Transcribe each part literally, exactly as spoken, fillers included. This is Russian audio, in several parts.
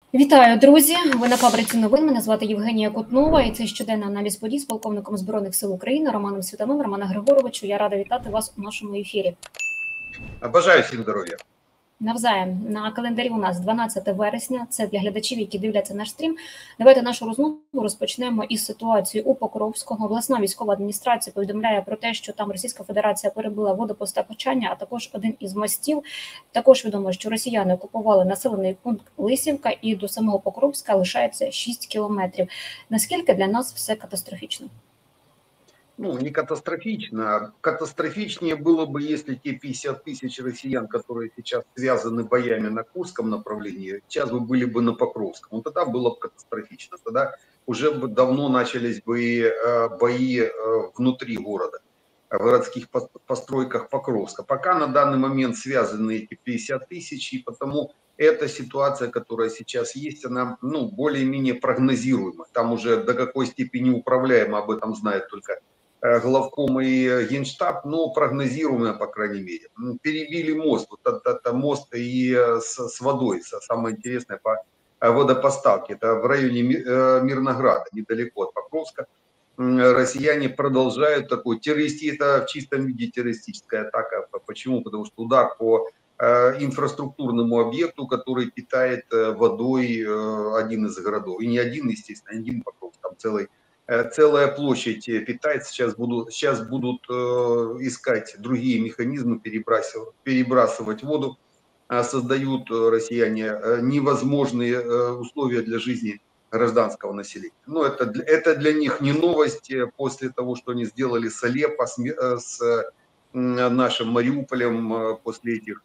Вітаю, друзі! Ви на фабриці новин. Мене звати Євгенія Кутнова, і це щоденний аналіз подій з полковником Збройних сил України Романом Світовим. Романе Григоровичу, я рада вітати вас у нашому ефірі. Бажаю всім здоров'я. Навзаєм. На календарі у нас дванадцяте вересня. Це для глядачів, які дивляться наш стрім. Давайте нашу розмову розпочнемо із ситуації у Покровському. Обласна військова адміністрація повідомляє про те, що там Російська Федерація перебила водопостачання, а також один із мостів. Також відомо, що росіяни окупували населений пункт Лисівка, і до самого Покровська лишається шість кілометрів. Наскільки для нас все катастрофічно? Ну, не катастрофично. Катастрофичнее было бы, если те пятьдесят тысяч россиян, которые сейчас связаны боями на Курском направлении, сейчас бы были бы на Покровском. Вот тогда было бы катастрофично. Тогда уже бы давно начались бы бои внутри города, в городских постройках Покровска. Пока на данный момент связаны эти пятьдесят тысяч, и потому эта ситуация, которая сейчас есть, она, ну, более-менее прогнозируема. Там уже до какой степени управляема, об этом знает только главком и генштаб, но прогнозируемая, по крайней мере. Перебили мост, вот это, это мост и с, с водой, самое интересное по водопоставке, это в районе Мирнограда, недалеко от Покровска. Россияне продолжают такой террористи, это в чистом виде террористическая атака. Почему? Потому что удар по инфраструктурному объекту, который питает водой один из городов. И не один, естественно, один Покровск, там целый целая площадь питается. Сейчас будут, сейчас будут э, искать другие механизмы, перебрасывать, перебрасывать воду. Создают россияне невозможные условия для жизни гражданского населения. Но это, это для них не новость после того, что они сделали с Алеппо, с, с нашим Мариуполем, после этих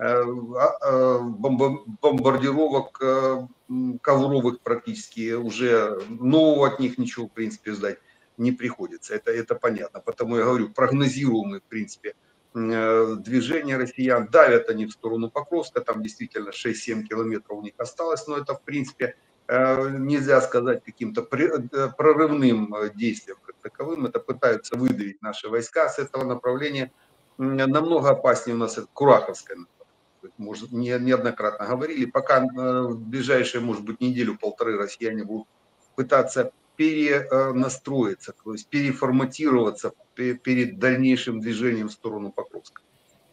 бомбардировок ковровых практически, уже нового от них ничего, в принципе, ждать не приходится. Это, это понятно. Потому я говорю, прогнозируемые, в принципе, движения россиян. Давят они в сторону Покровска, там действительно шесть-семь километров у них осталось, но это, в принципе, нельзя сказать каким-то прорывным действием как таковым. Это пытаются выдавить наши войска с этого направления. Намного опаснее у нас это Кураховское направление. Может, неоднократно говорили, пока в ближайшие, может быть, неделю-полторы россияне будут пытаться перенастроиться, то есть переформатироваться перед дальнейшим движением в сторону Покровска.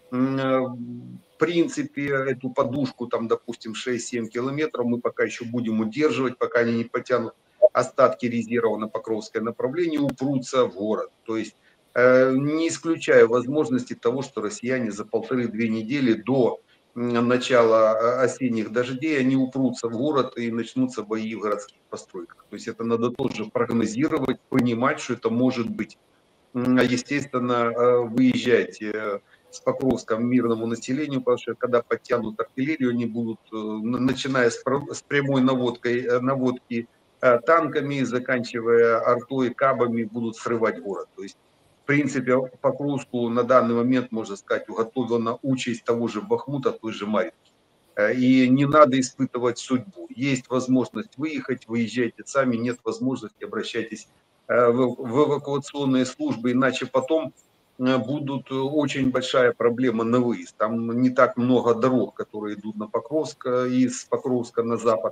В принципе, эту подушку, там, допустим, шесть-семь километров мы пока еще будем удерживать, пока они не потянут остатки резерва на Покровское направление, упрутся в город. То есть не исключаю возможности того, что россияне за полторы-две недели до начала осенних дождей они упрутся в город и начнутся бои в городских постройках. То есть это надо тоже прогнозировать, понимать, что это может быть. Естественно, выезжать с Покровска мирному населению, потому что когда подтянут артиллерию, они будут, начиная с прямой наводкой, наводки танками, заканчивая артой, кабами, будут срывать город. То есть, в принципе, Покровску на данный момент, можно сказать, уготовлена участь того же Бахмута, той же Марьинки. И не надо испытывать судьбу. Есть возможность выехать, выезжайте сами, нет возможности, обращайтесь в эвакуационные службы, иначе потом будут очень большая проблема на выезд. Там не так много дорог, которые идут на Покровск, из Покровска на запад,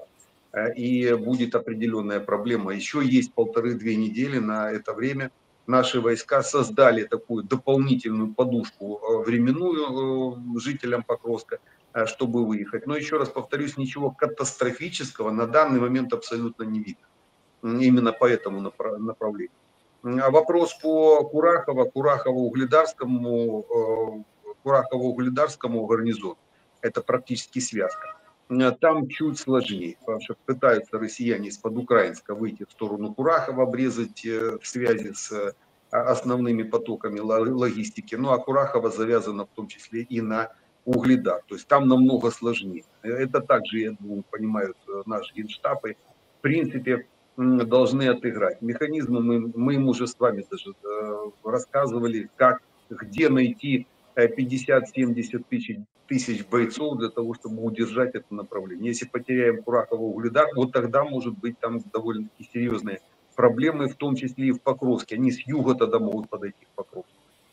и будет определенная проблема. Еще есть полторы-две недели на это время. Наши войска создали такую дополнительную подушку временную жителям Покровска, чтобы выехать. Но еще раз повторюсь, ничего катастрофического на данный момент абсолютно не видно. Именно по этому направлению. А вопрос по Курахово, Курахово-Угледарскому, Курахово-Угледарскому гарнизону, это практически связка. Там чуть сложнее, потому что пытаются россияне из-под Украинска выйти в сторону Курахова, обрезать в связи с основными потоками логистики. Ну а Курахово завязано в том числе и на Угледар. То есть там намного сложнее. Это также, я думаю, понимают наш генштаб. И в принципе должны отыграть. Механизмы мы, мы им уже с вами даже рассказывали, как, где найти пятьдесят-семьдесят тысяч, тысяч бойцов для того, чтобы удержать это направление. Если потеряем Курахово-Угледар, вот тогда может быть там довольно-таки серьезные проблемы, в том числе и в Покровске. Они с юга тогда могут подойти к Покровску.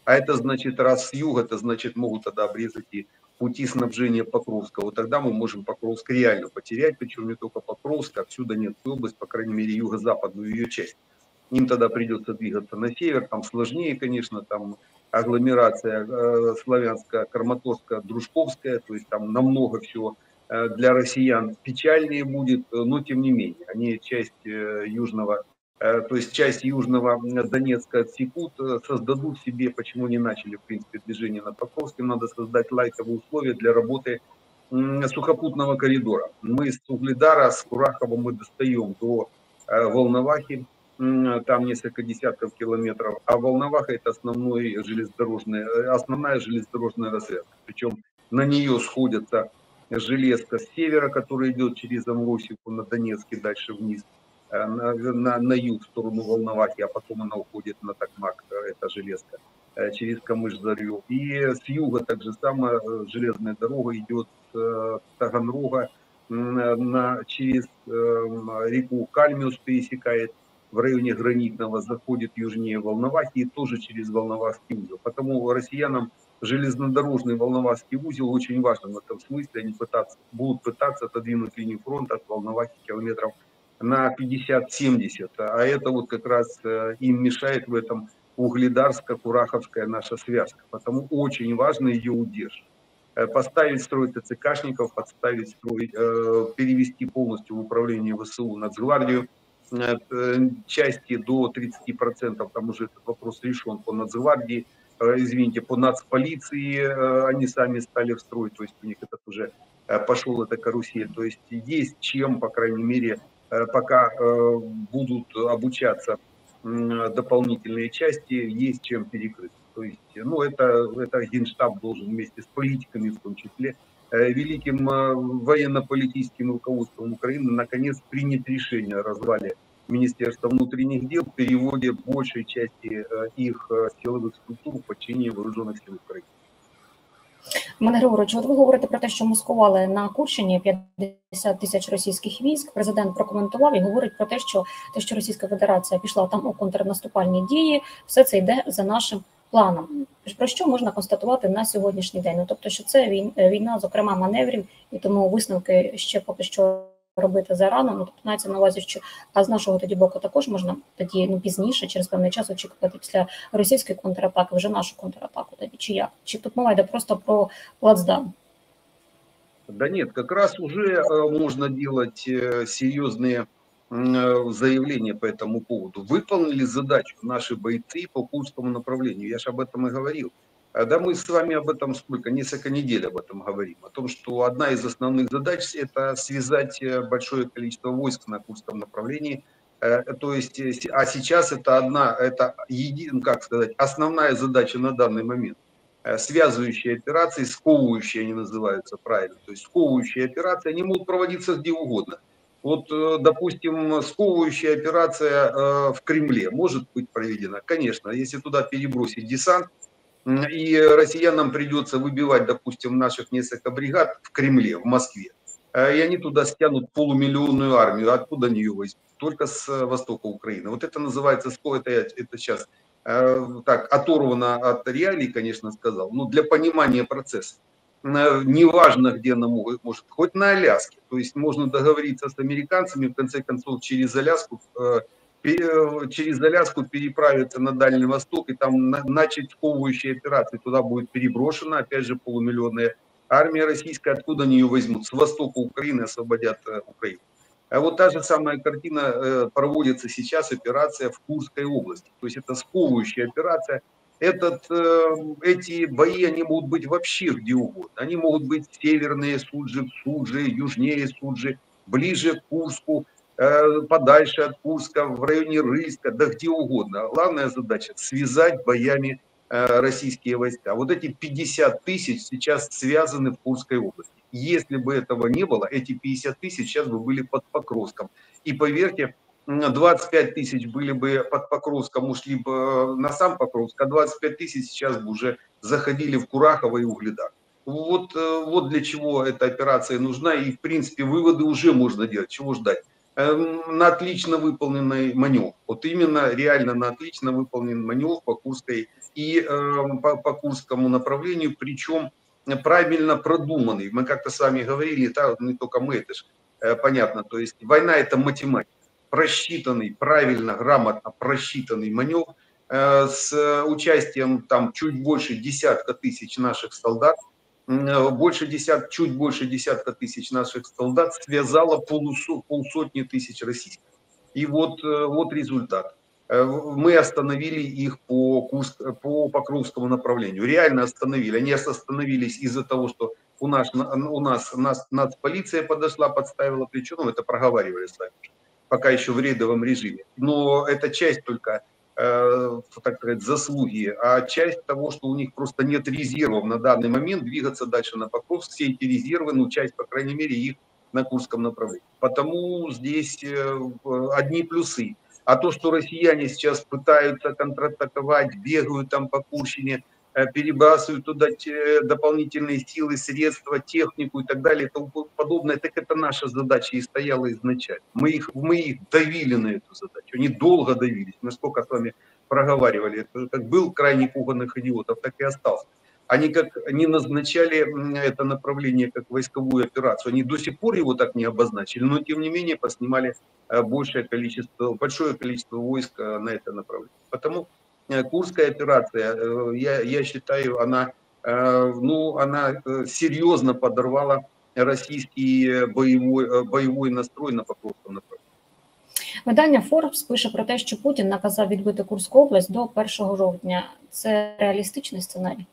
А это значит, раз с юга, это значит, могут тогда обрезать и пути снабжения Покровска. Вот тогда мы можем Покровск реально потерять, причем не только Покровск, а всю Донецкую область, по крайней мере, юго-западную ее часть. Им тогда придется двигаться на север, там сложнее, конечно, там агломерация э, славянская, Краматорская, Дружковская, то есть там намного всего э, для россиян печальнее будет, но тем не менее, они часть э, южного, э, то есть часть южного Донецка отсекут, э, создадут себе, почему не начали, в принципе, движение на Покровске, надо создать лайтовые условия для работы э, сухопутного коридора. Мы с Угледара, с Курахова мы достаем до э, Волновахи, там несколько десятков километров, а Волноваха это основной железнодорожный, основная железнодорожная развязка. Причем на нее сходятся железка с севера, которая идет через Амросику на Донецке дальше вниз, на, на, на юг в сторону Волновахи, а потом она уходит на Токмак, эта железка, через Камыш-Зарю. И с юга так же самое железная дорога идет с Таганрога на, через реку Кальмиус, пересекает в районе Гранитного, заходит южнее Волновахи и тоже через Волновахский узел. Потому россиянам железнодорожный Волновахский узел очень важен в этом смысле. Они пытаться, будут пытаться отодвинуть линию фронта от Волновахи километров на пятьдесят-семьдесят. А это вот как раз им мешает в этом Угледарско-Кураховская наша связка. Потому очень важно ее удержать. Поставить строй ТЦКшников, подставить строй, перевести полностью в управление ВСУ Нацгвардию, части до тридцати процентов, там уже этот вопрос решен по Нацгвардии, извините, по нацполиции они сами стали в строй, то есть у них этот уже пошел эта карусель, то есть есть чем, по крайней мере, пока будут обучаться дополнительные части, есть чем перекрыть. То есть, ну, это, это Генштаб должен вместе с политиками в том числе, великим военно-политическим руководством Украины наконец принять решение о развале Министерства внутренних дел, переводе большей части их силових структур в подчинение Вооружених сил України. Мене Григорович, от ви говорите про те, що маскували на Курщині п'ятдесят тисяч російських військ. Президент прокоментував і говорить про те, що те, що Російська Федерація пішла там у контрнаступальні дії, все це йде за нашим планом. Про що можна констатувати на сьогоднішній день? Ну, тобто, що це війна, зокрема, маневрів, і тому висновки ще поки що робити зарано. Ну, тобто, мається на увазі, що а з нашого тоді боку також можна тоді ну, пізніше, через певний час очікувати після російської контратаки, вже нашу контратаку тоді, чи як? Чи тут мова йде просто про плацдарм? Да нет, как раз уже можно делать серьезные заявления по этому поводу. Выполнили задачу наши бойцы по Курскому направлению. Я же об этом и говорил. Да мы с вами об этом сколько, несколько недель об этом говорим. О том, что одна из основных задач это связать большое количество войск на Курском направлении. То есть, а сейчас это одна, это един, как сказать, основная задача на данный момент. Связывающие операции, сковывающие они называются правильно. То есть сковывающие операции, они могут проводиться где угодно. Вот, допустим, сковывающая операция в Кремле может быть проведена. Конечно, если туда перебросить десант, и россиянам придется выбивать, допустим, наших несколько бригад в Кремле, в Москве, и они туда стянут полумиллионную армию. Откуда они ее возьмут? Только с востока Украины. Вот это называется, это, это сейчас так оторвано от реалий, конечно, сказал, но для понимания процесса. Неважно, где она может, хоть на Аляске. То есть можно договориться с американцами, в конце концов, через Аляску, через Аляску переправиться на Дальний Восток и там начать сковывающие операции. Туда будет переброшена, опять же, полумиллионная армия российская. Откуда они ее возьмут? С востока Украины освободят Украину. А вот та же самая картина проводится сейчас, операция в Курской области. То есть это сковывающая операция. Этот, эти бои, они могут быть вообще где угодно. Они могут быть северные Суджи, в Суджи, южнее Суджи, ближе к Курску, подальше от Курска, в районе Рыльска, да где угодно. Главная задача – связать боями российские войска. Вот эти пятьдесят тысяч сейчас связаны в Курской области. Если бы этого не было, эти пятьдесят тысяч сейчас бы были под Покровском. И поверьте, двадцать пять тысяч были бы под Покровском, ушли бы на сам Покровск, а двадцать пять тысяч сейчас бы уже заходили в Курахово и Угледар. Вот, вот для чего эта операция нужна, и в принципе выводы уже можно делать, чего ждать. На отлично выполненный маневр, вот именно реально на отлично выполненный маневр по Курской и по, по Курскому направлению, причем правильно продуманный. Мы как-то с вами говорили, да, не только мы, это же понятно, то есть война это математика, просчитанный, правильно, грамотно просчитанный маневр с участием там чуть больше десятка тысяч наших солдат, больше десят, чуть больше десятка тысяч наших солдат связало полусо, полсотни тысяч российских. И вот, вот результат. Мы остановили их по, Курск, по Покровскому направлению. Реально остановили. Они остановились из-за того, что у нас, у нас, нас нацполиция подошла, подставила плечо. Ну, это проговаривали с вами, пока еще в рейдовом режиме. Но это часть только, э, так сказать, заслуги, а часть того, что у них просто нет резервов на данный момент двигаться дальше на Покровск. Все эти резервы, ну, часть, по крайней мере, их на Курском направлении. Потому здесь э, одни плюсы. А то, что россияне сейчас пытаются контратаковать, бегают там по Курщине, перебрасывают туда дополнительные силы, средства, технику и так далее и тому подобное, так это наша задача и стояла изначально. Мы их, мы их давили на эту задачу, они долго давились, мы сколько с вами проговаривали, это как был крайне пуганых идиотов, так и остался. Они как не назначали это направление как войсковую операцию, они до сих пор его так не обозначили, но тем не менее поснимали большее количество, большое количество войск на это направление. Потому Курская операция, я, я считаю, она, ну, она серьезно подорвала российский боевой, боевой настрой на Покровском направлении. Видання Форбс пише про те, що Путін наказав відбити Курську область до першого жовтня. Це реалістичний сценарій?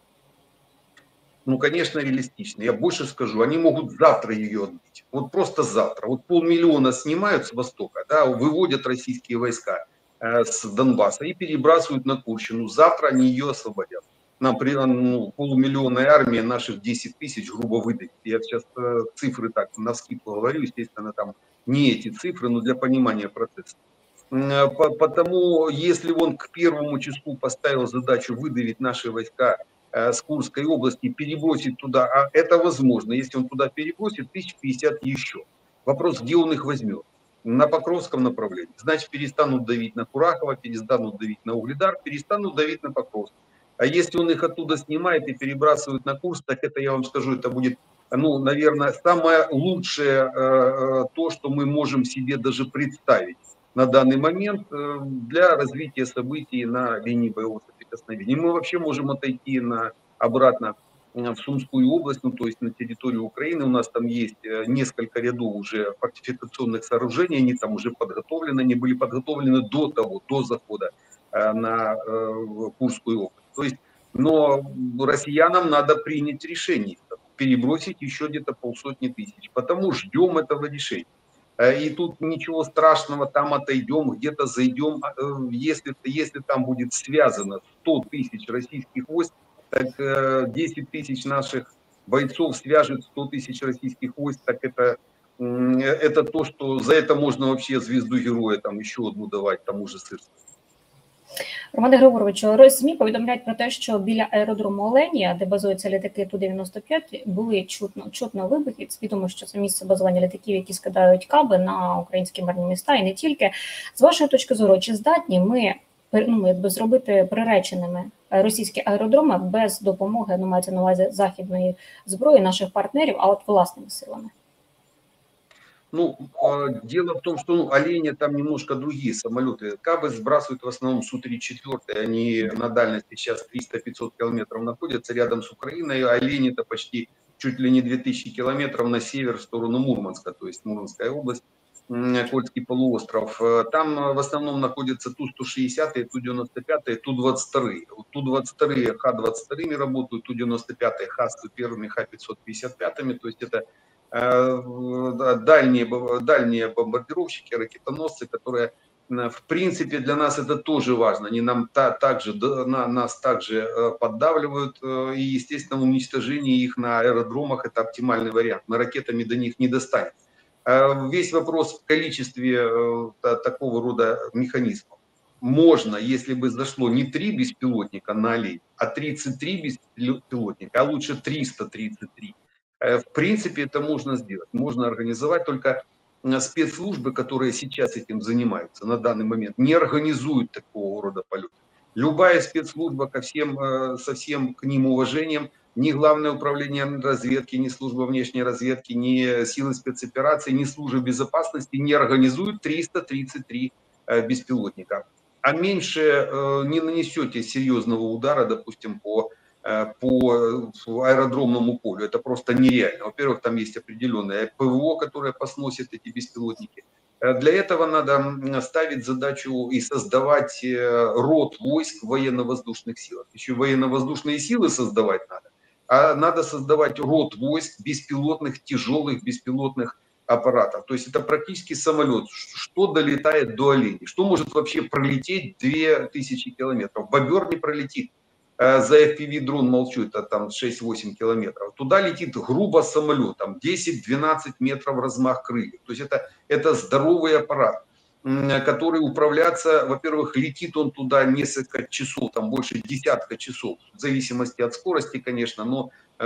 Ну, конечно, реалистично. Я больше скажу, они могут завтра ее отбить. Вот просто завтра. Вот полмиллиона снимают с востока, да, выводят российские войска э, с Донбасса и перебрасывают на Курщину. Завтра они ее освободят. Нам при ну, полумиллионной армии наших десять тысяч грубо выдавить. Я сейчас э, цифры так навскидку говорю, естественно, там не эти цифры, но для понимания процесса. Э, по, потому, если он к первому числу поставил задачу выдавить наши войска с Курской области, перебросить туда, а это возможно, если он туда перебросит, тысяч пятьдесят еще. Вопрос, где он их возьмет? На Покровском направлении. Значит, перестанут давить на Курахово, перестанут давить на Угледар, перестанут давить на Покровск. А если он их оттуда снимает и перебрасывает на Курск, так это, я вам скажу, это будет, ну, наверное, самое лучшее, э, то, что мы можем себе даже представить на данный момент э, для развития событий на линии боевого соприкосновения. Мы вообще можем отойти на, обратно в Сумскую область, ну, то есть на территорию Украины. У нас там есть несколько рядов уже фортификационных сооружений, они там уже подготовлены, они были подготовлены до того, до захода э, на э, Курскую область. То есть, но россиянам надо принять решение, перебросить еще где-то полсотни тысяч. Потому ждем этого решения. И тут ничего страшного, там отойдем, где-то зайдем. Если, если там будет связано сто тысяч российских войск, так десять тысяч наших бойцов свяжет сто тысяч российских войск, так это, это то, что за это можно вообще звезду героя там еще одну давать тому же Сирському. Романе Григоровичу, СМІ повідомляють про те, що біля аеродрому Оленія, де базуються літаки Ту дев'яносто п'ять, були чутно, чутно вибухи. Відомо, що це місце базування літаків, які скидають каби на українські мирні міста і не тільки. З вашої точки зору, чи здатні ми, ну, якби зробити приреченими російські аеродроми без допомоги, ну, мається на увазі західної зброї наших партнерів, а от власними силами? Ну, дело в том, что ну, Оленя там немножко другие самолеты. Кабы сбрасывают в основном Су тридцать четыре, они на дальности сейчас триста-пятьсот километров находятся рядом с Украиной. Олень это почти чуть ли не две тысячи километров на север в сторону Мурманска, то есть Мурманская область, Кольский полуостров. Там в основном находятся Ту сто шестьдесят, Ту девяносто пять, Ту двадцать два. Ту двадцать два, Х двадцать два работают, Ту девяносто пять, Х сто один, Х пятьсот пятьдесят пять, то есть это дальние, дальние бомбардировщики, ракетоносцы, которые, в принципе, для нас это тоже важно. Они нам та, также, на, нас также поддавливают, и, естественно, уничтожение их на аэродромах – это оптимальный вариант. Мы ракетами до них не достанем. Весь вопрос в количестве такого рода механизмов. Можно, если бы зашло не три беспилотника на Олень, а тридцать три беспилотника, а лучше триста тридцать три. В принципе, это можно сделать. Можно организовать, только спецслужбы, которые сейчас этим занимаются на данный момент, не организуют такого рода полеты. Любая спецслужба, ко всем, со всем к ним уважением, ни Главное управление разведки, ни служба внешней разведки, ни силы спецопераций, ни службы безопасности не организуют триста тридцать три беспилотника. А меньше не нанесете серьезного удара, допустим, по, по аэродромному полю. Это просто нереально. Во-первых, там есть определенное ПВО, которое посносит эти беспилотники. Для этого надо ставить задачу и создавать род войск в военно-воздушных силах. Еще военно-воздушные силы создавать надо. А надо создавать род войск беспилотных, тяжелых беспилотных аппаратов. То есть это практически самолет, что долетает до оленей. Что может вообще пролететь две тысячи километров? Бобер не пролетит. За эф пи ви-дрон молчу, это там шесть-восемь километров. Туда летит грубо самолет, там десять-двенадцать метров размах крыльев. То есть это, это здоровый аппарат, который управляться, во-первых, летит он туда несколько часов, там больше десятка часов, в зависимости от скорости, конечно, но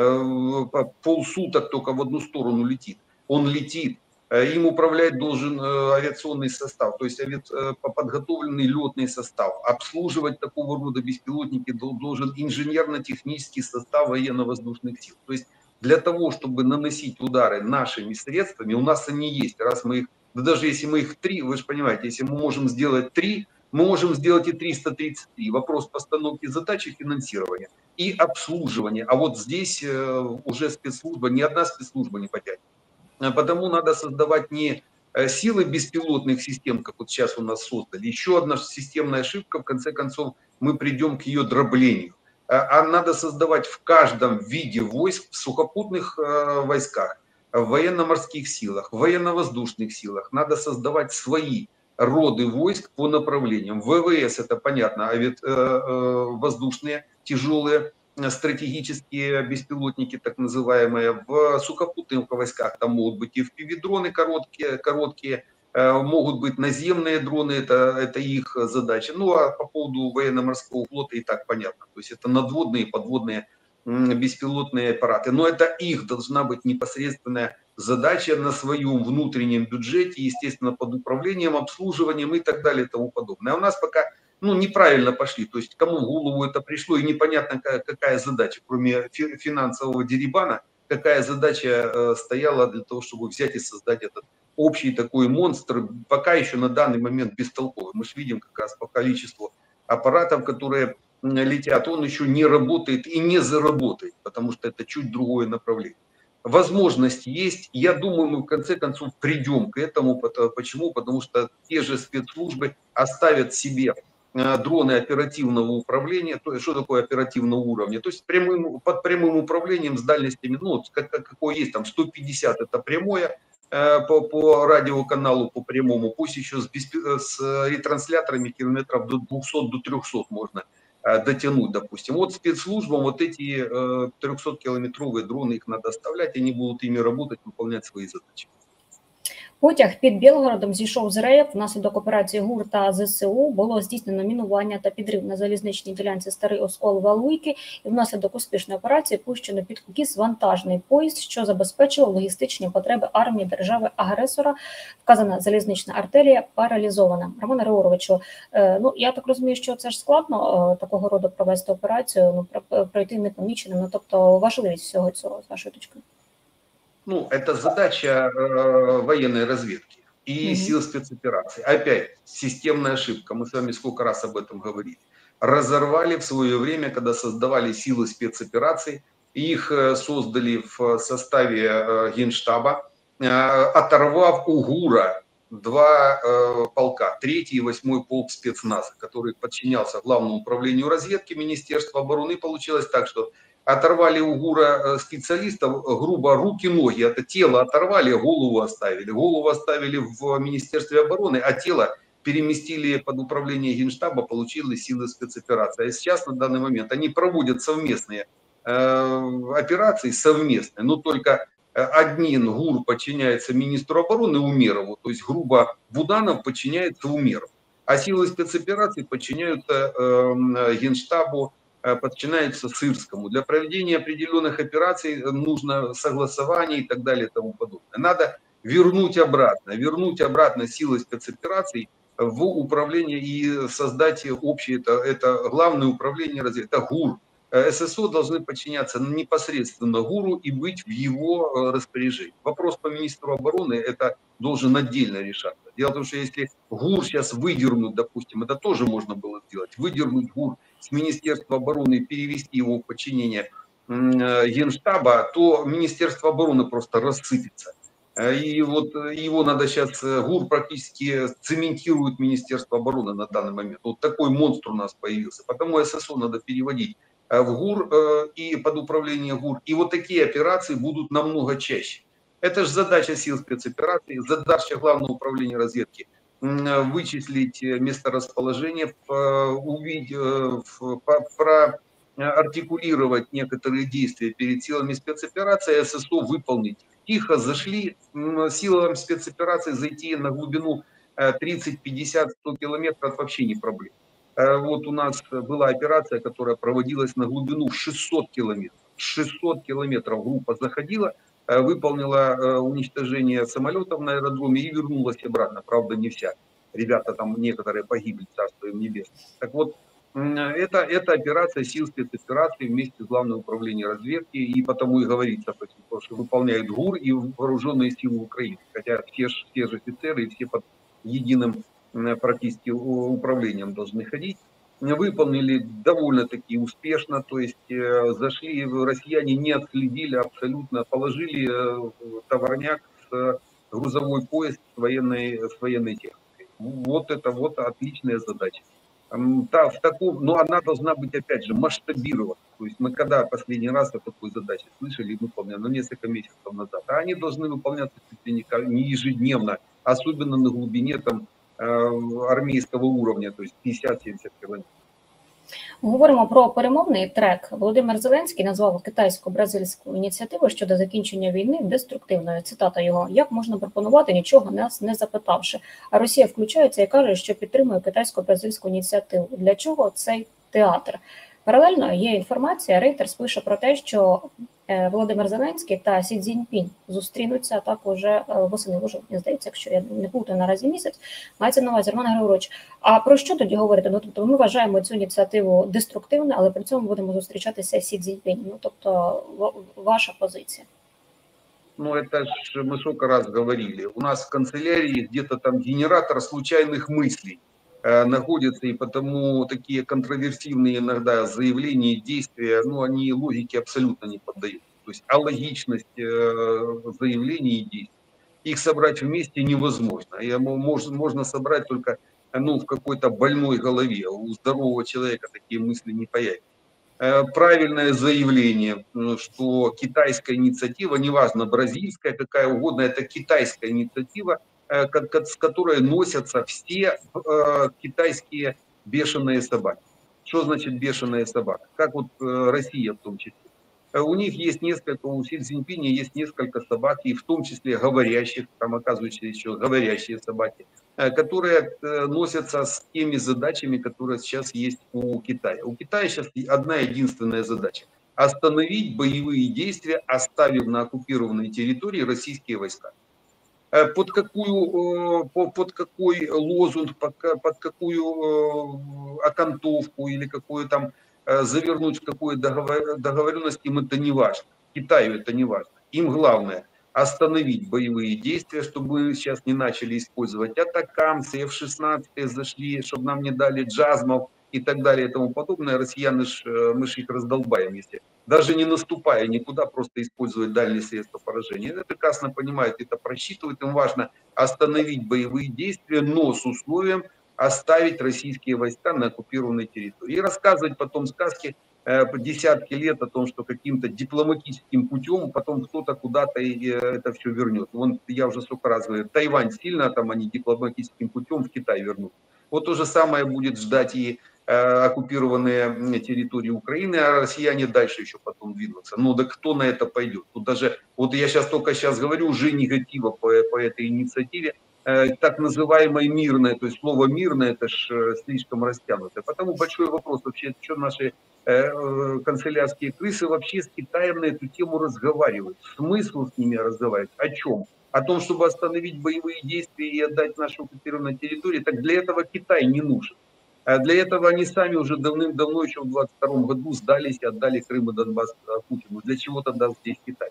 э, полсуток только в одну сторону летит. Он летит. Им управлять должен авиационный состав, то есть подготовленный летный состав. Обслуживать такого рода беспилотники должен инженерно-технический состав военно-воздушных сил. То есть для того, чтобы наносить удары нашими средствами, у нас они есть, раз мы их, да даже если мы их три, вы же понимаете, если мы можем сделать три, мы можем сделать и триста тридцать три. Вопрос постановки задачи, финансирования и обслуживания. А вот здесь уже спецслужба, ни одна спецслужба не потянет. Потому надо создавать не силы беспилотных систем, как вот сейчас у нас создали. Еще одна системная ошибка, в конце концов, мы придем к ее дроблению. А надо создавать в каждом виде войск, в сухопутных войсках, в военно-морских силах, в военно-воздушных силах. Надо создавать свои роды войск по направлениям. ВВС, это понятно, а ведь воздушные, тяжелые, стратегические беспилотники, так называемые. В сухопутных войсках там могут быть и эф пи ви-дроны короткие, короткие, могут быть наземные дроны, это, это их задача. Ну а по поводу военно-морского флота и так понятно. То есть это надводные и подводные беспилотные аппараты. Но это их должна быть непосредственная задача на своем внутреннем бюджете, естественно, под управлением, обслуживанием и так далее и тому подобное. А у нас пока ну, неправильно пошли. То есть кому в голову это пришло и непонятно, какая, какая задача, кроме финансового дерибана, какая задача стояла для того, чтобы взять и создать этот общий такой монстр, пока еще на данный момент бестолковый. Мы же видим как раз по количеству аппаратов, которые летят, он еще не работает и не заработает, потому что это чуть другое направление. Возможность есть, я думаю, мы в конце концов придем к этому. Почему? Потому что те же спецслужбы оставят себе дроны оперативного управления. То есть что такое оперативного уровня? То есть прямым, под прямым управлением с дальностями, ну, как, какое есть, там сто пятьдесят это прямое по, по радиоканалу, по прямому, пусть еще с, с ретрансляторами километров до двухсот, до трехсот можно дотянуть, допустим. Вот спецслужбам вот эти трехсоткилометровые дроны, их надо оставлять, они будут ими работать, выполнять свои задачи. Потяг під Білгородом зійшов з рейок. Внаслідок операції ГУР та зе се у було здійснено мінування та підрив на залізничній ділянці Старий Оскол-Валуйки, і внаслідок успішної операції пущено під кукіс вантажний поїзд, що забезпечував логістичні потреби армії держави-агресора. Вказана залізнична артерія паралізована. Романе Григоровичу, ну я так розумію, що це ж складно такого роду провести операцію, ну пройти непоміченим, ну тобто важливість всього цього з вашої точки? Ну, это задача э, военной разведки и mm-hmm. сил спецопераций. Опять, системная ошибка, мы с вами сколько раз об этом говорили. Разорвали в свое время, когда создавали силы спецопераций, их создали в составе э, Генштаба, э, оторвав у ГУРа два э, полка, третий и восьмой полк спецназа, который подчинялся Главному управлению разведки Министерства обороны. И получилось так, что оторвали у ГУРа специалистов, грубо, руки-ноги, это тело оторвали, голову оставили. Голову оставили в Министерстве обороны, а тело переместили под управление Генштаба, получили силы спецоперации. А сейчас, на данный момент, они проводят совместные э, операции, совместные, но только один ГУР подчиняется министру обороны Умерову, то есть, грубо, Буданов подчиняется Умерову, а силы спецопераций подчиняются э, Генштабу, подчиняются Сырскому. Для проведения определенных операций нужно согласование и так далее и тому подобное. Надо вернуть обратно, вернуть обратно силы спецопераций в управление и создать общее, это, это главное управление разведки, это ГУР. ССО должны подчиняться непосредственно ГУРу и быть в его распоряжении. Вопрос по министру обороны это должен отдельно решаться. Дело в том, что если ГУР сейчас выдернуть, допустим, это тоже можно было сделать, выдернуть ГУР с Министерства обороны и перевести его в подчинение Генштаба, то Министерство обороны просто рассыпется. И вот его надо сейчас, ГУР практически цементирует Министерство обороны на данный момент. Вот такой монстр у нас появился. Потому ССО надо переводить в ГУР и под управление ГУР. И вот такие операции будут намного чаще. Это же задача сил спецопераций, задача Главного управления разведки. Вычислить месторасположение, увидеть, про артикулировать некоторые действия перед силами спецоперации, ССО выполнить. Тихо зашли, силам спецоперации зайти на глубину тридцать, пятьдесят, сто километров вообще не проблема. Вот у нас была операция, которая проводилась на глубину шестьсот километров. шестьсот километров группа заходила, выполнила уничтожение самолетов на аэродроме и вернулась обратно. Правда, не вся. Ребята там некоторые погибли, царство им небесное. Так вот, это, это операция сил спецопераций вместе с Главным управлением разведки, и потому и говорится, что выполняют ГУР и вооруженные силы Украины. Хотя все, все же офицеры и все под единым практически управлением должны ходить. Выполнили довольно-таки успешно, то есть зашли, россияне не отследили абсолютно, положили товарняк с грузовой поезд с военной, с военной техникой. Вот это вот отличная задача. Да, в таком, но она должна быть, опять же, масштабирована. То есть мы когда последний раз о такой задаче слышали и выполняли, ну, несколько месяцев назад. А они должны выполняться не ежедневно, особенно на глубине там, армійського уровня, то есть п'ятдесят-сімдесят кілометрів. Говоримо про перемовний трек. Володимир Зеленський назвав китайсько-бразильську ініціативу щодо закінчення війни деструктивною. Цитата його: «Як можна пропонувати, нічого нас не запитавши?» А Росія включається і каже, що підтримує китайсько-бразильську ініціативу. Для чого цей театр? Паралельно є інформація, Reuters пише про те, що Володимир Зеленський та Сі Цзіньпінь зустрінуться так уже восени, вже, мені здається, якщо я не плутаю, наразі місяць. Мається на увазі, Роман Григорович. А про що тоді говорити? Ну, тобто ми вважаємо цю ініціативу деструктивною, але при цьому будемо зустрічатися з Сі Цзіньпінь. Ну, тобто ваша позиція. Ну, это ж мы сколько раз говорили. У нас в канцелярии где-то там генератор случайных мыслей находятся, и потому такие контроверсивные иногда заявления и действия, ну, они логике абсолютно не поддаются. То есть алогичность заявлений и действий, их собрать вместе невозможно. И можно, можно собрать только, ну, в какой-то больной голове. У здорового человека такие мысли не появятся. Правильное заявление, что китайская инициатива, неважно, бразильская, какая угодно, это китайская инициатива, с которой носятся все э, китайские бешеные собаки. Что значит бешеная собака? Как вот э, Россия в том числе. У них есть несколько, у Си Цзиньпиня есть несколько собак, и в том числе говорящих, там оказывается еще говорящие собаки, э, которые э, носятся с теми задачами, которые сейчас есть у Китая. У Китая сейчас одна единственная задача: остановить боевые действия, оставив на оккупированной территории российские войска. Под какую, под какой лозунг, под, под какую окантовку или какую там завернуть в какую договоренность, им это не важно. Китаю это не важно. Им главное остановить боевые действия, чтобы мы сейчас не начали использовать атакамсы, эф шестнадцать зашли, чтобы нам не дали джазмов и так далее и тому подобное. Россияне, мы же их раздолбаем, если даже не наступая никуда, просто использовать дальние средства поражения. Это прекрасно понимают, это просчитывают. Им важно остановить боевые действия, но с условием оставить российские войска на оккупированной территории. И рассказывать потом сказки э, по десятки лет о том, что каким-то дипломатическим путем потом кто-то куда-то это все вернет. Вон, я уже сколько раз говорю, Тайвань сильно, там они дипломатическим путем в Китай вернут. Вот то же самое будет ждать и оккупированные территории Украины, а россияне дальше еще потом двинутся. Ну да кто на это пойдет? Тут даже, вот я сейчас только сейчас говорю, уже негатива по, по этой инициативе, э, так называемое мирное, то есть слово мирное, это ж слишком растянутое. Потому большой вопрос вообще, что наши э, канцелярские крысы вообще с Китаем на эту тему разговаривают. Смысл с ними разговаривать? О чем? о том, чтобы остановить боевые действия и отдать нашу оккупированную территорию, так для этого Китай не нужен. Для этого они сами уже давным-давно, еще в двадцать втором году, сдались и отдали Крым и Донбасс Путину. Для чего тогда здесь Китай?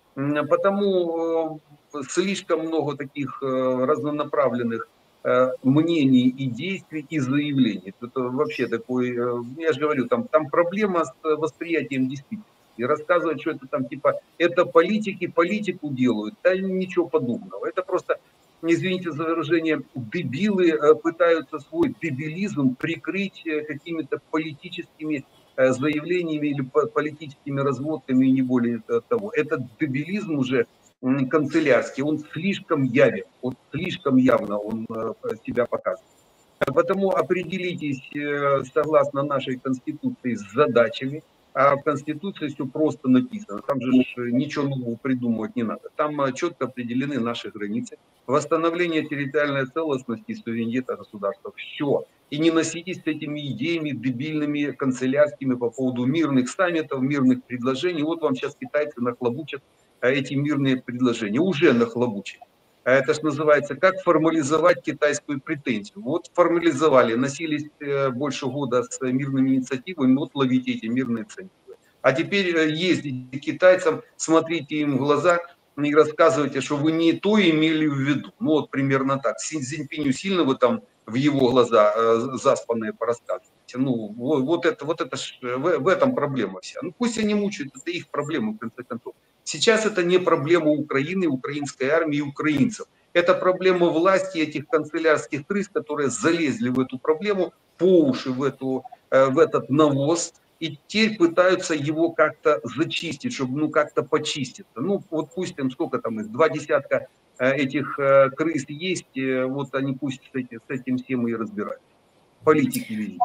Потому слишком много таких разнонаправленных мнений и действий и заявлений. Это вообще такой, я же говорю, там, там проблема с восприятием действительности. И рассказывать, что это там типа, это политики политику делают, да ничего подобного. Это просто, извините за выражение, дебилы пытаются свой дебилизм прикрыть какими-то политическими заявлениями или политическими разводками, и не более того. Этот дебилизм уже канцелярский, он слишком явен, он слишком явно он себя показывает. Потому определитесь, согласно нашей Конституции, с задачами. А в Конституции все просто написано. Там же ничего нового придумывать не надо. Там четко определены наши границы. Восстановление территориальной целостности и суверенитета государства. Все. И не носитесь с этими идеями дебильными, канцелярскими по поводу мирных саммитов, мирных предложений. Вот вам сейчас китайцы нахлобучат эти мирные предложения. Уже нахлобучили. Это же называется, как формализовать китайскую претензию. Вот формализовали, носились больше года с мирными инициативами, вот ловите эти мирные инициативы. А теперь ездите к китайцам, смотрите им в глаза и рассказывайте, что вы не то имели в виду. Ну вот примерно так. Си Цзиньпиню сильно вы там в его глаза заспанные порассказываете. Ну вот это, вот это ж, в, в этом проблема вся. Ну пусть они мучают, это их проблема в конце концов. Сейчас это не проблема Украины, украинской армии и украинцев. Это проблема власти этих канцелярских крыс, которые залезли в эту проблему, по уши в, эту, в этот навоз, и теперь пытаются его как-то зачистить, чтобы ну как-то почиститься. Ну вот пусть там сколько там их, два десятка этих крыс есть, вот они пусть с этим, с этим всем и разбираются. Політики видите.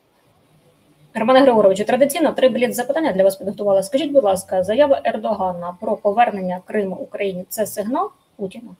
Романе Григоровичу, традиційно три бліц запитання для вас підготувала. Скажіть, будь ласка, заява Ердогана про повернення Криму Україні – це сигнал Путіна?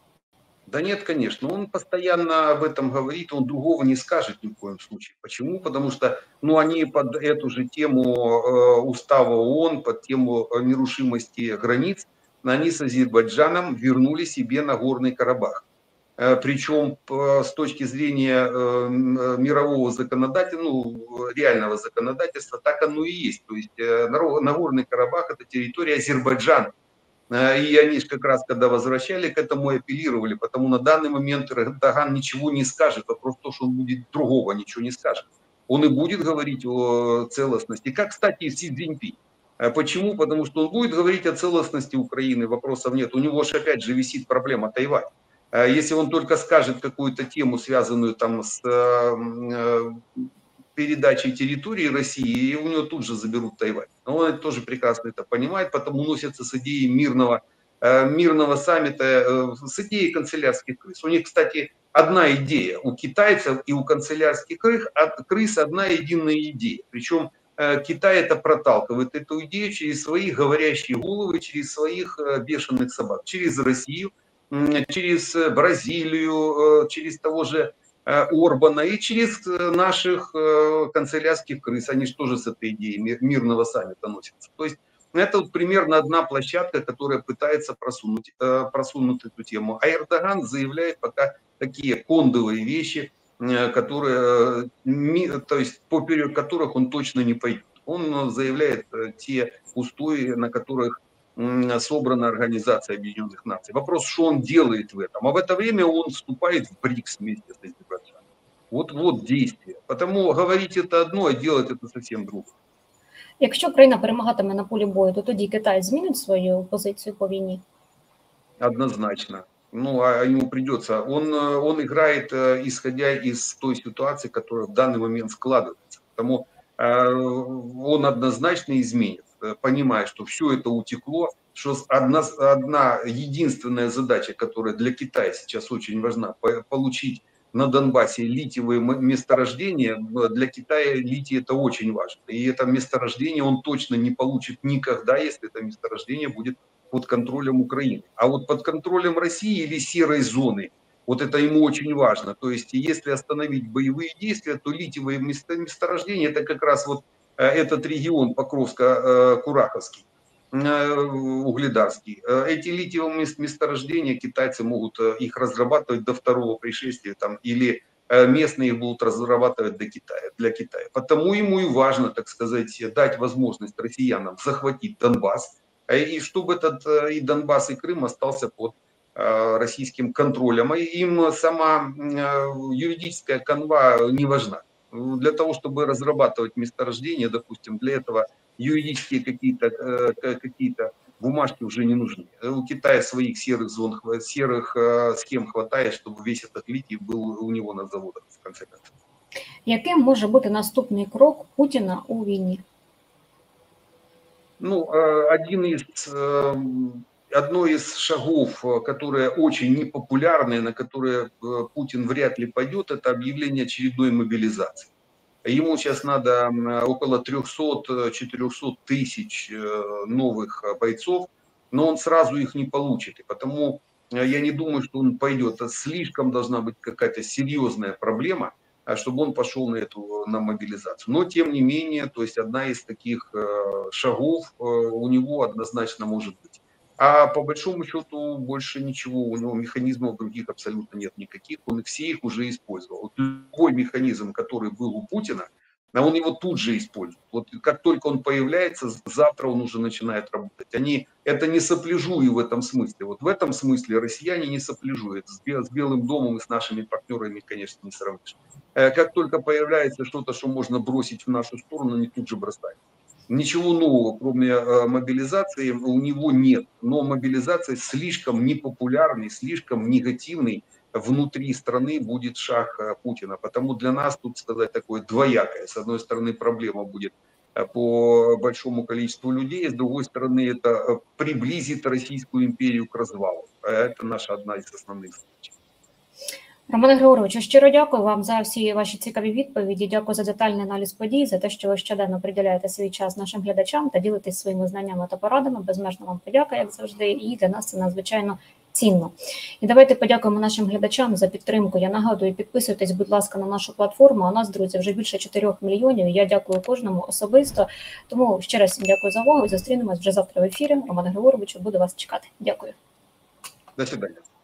Да нет, конечно. Он постоянно об этом говорит, он другого не скажет ни в коем случае. Почему? Потому что ну, они под эту же тему э, устава ООН, под тему нерушимости границ, они с Азербайджаном вернули себе Нагорный Карабах. Причем с точки зрения мирового законодательства, ну, реального законодательства, так оно и есть. То есть Нагорный Карабах – это территория Азербайджана. И они же как раз, когда возвращали к этому, апеллировали. Потому на данный момент Эрдоган ничего не скажет. Вопрос в том, что он будет другого, ничего не скажет. Он и будет говорить о целостности. Как, кстати, и Си Цзиньпинь. Почему? Потому что он будет говорить о целостности Украины, вопросов нет. У него же опять же висит проблема Тайвань. Если он только скажет какую-то тему, связанную там с э, передачей территории России, и у него тут же заберут Тайвань. Но он тоже прекрасно это понимает, потому носится с идеей мирного, э, мирного саммита, э, с идеей канцелярских крыс. У них, кстати, одна идея. У китайцев и у канцелярских крыс, крыс одна единая идея. Причем э, Китай это проталкивает, эту идею через свои говорящие головы, через своих э, бешеных собак, через Россию, через Бразилию, через того же Орбана и через наших канцелярских крыс. Они же тоже с этой идеей мирного саммита носятся. То есть это вот примерно одна площадка, которая пытается просунуть, просунуть эту тему. А Эрдоган заявляет пока такие кондовые вещи, которые, то есть поперек которых он точно не пойдет. Он заявляет те устои, на которых собрана Организация Объединенных Наций. Вопрос, что он делает в этом. А в это время он вступает в БРИКС вместе с Азербайджаном. Вот, вот действие. Потому говорить это одно, а делать это совсем другое. Якщо Україна перемагатиме на полі бою, то тоді Китай змінить свою позицію по війні? Однозначно. Ну, а ему придется. Он, он играет, исходя из той ситуации, которая в данный момент складывается. Потому он однозначно изменит, понимая, что все это утекло, что одна, одна единственная задача, которая для Китая сейчас очень важна, получить на Донбассе литиевые месторождения. Для Китая литий это очень важно. И это месторождение он точно не получит никогда, если это месторождение будет под контролем Украины. А вот под контролем России или серой зоны, вот это ему очень важно. То есть если остановить боевые действия, то литиевые месторождения это как раз вот этот регион Покровско-Кураховский. угледарский. Эти литиевые месторождения китайцы могут их разрабатывать до второго пришествия там, или местные их будут разрабатывать до Китая, для Китая. Потому ему и важно, так сказать, дать возможность россиянам захватить Донбасс, и чтобы этот и Донбасс, и Крым остался под российским контролем. И им сама юридическая канва не важна. Для того, чтобы разрабатывать месторождения, допустим, для этого юридические какие-то какие-то бумажки уже не нужны. У Китая своих серых зон, серых схем хватает, чтобы весь этот литий был у него на заводах, в конце концов. Яким може бути наступний крок Путіна у війні? Ну, один из, одно из шагов, которые очень непопулярные, на которые Путин вряд ли пойдет, это объявление очередной мобилизации. Ему сейчас надо около трёхсот-четырёхсот тысяч новых бойцов, но он сразу их не получит. И потому я не думаю, что он пойдет. Слишком должна быть какая-то серьезная проблема, чтобы он пошел на эту на мобилизацию. Но тем не менее, то есть одна из таких шагов у него однозначно может быть. А по большому счету больше ничего, у него механизмов других абсолютно нет никаких, он все их уже использовал. Вот любой механизм, который был у Путина, он его тут же использует. Вот как только он появляется, завтра он уже начинает работать. Они, это не сопляжуи в этом смысле. Вот в этом смысле россияне не сопляжуют. С Белым домом и с нашими партнерами, конечно, не сравнишь. Как только появляется что-то, что можно бросить в нашу сторону, они тут же бросают. Ничего нового, кроме мобилизации, у него нет. Но мобилизация слишком непопулярный, слишком негативный внутри страны будет шаг Путина. Потому для нас тут сказать такое двоякое. С одной стороны, проблема будет по большому количеству людей, с другой стороны, это приблизит Российскую империю к развалу. Это наша одна из основных задач. Романе Григоровичу, щиро дякую вам за всі ваші цікаві відповіді. Дякую за детальний аналіз подій, за те, що ви щоденно приділяєте свій час нашим глядачам та ділитесь своїми знаннями та порадами. Безмежно вам подяка, як завжди, і для нас це надзвичайно цінно. І давайте подякуємо нашим глядачам за підтримку. Я нагадую, підписуйтесь, будь ласка, на нашу платформу. У нас, друзі, вже більше чотирьох мільйонів. Я дякую кожному особисто. Тому ще раз дякую за увагу і зустрінемось вже завтра в ефірі. Романе Григоровичу, буду вас чекати. Дякую. До свидання.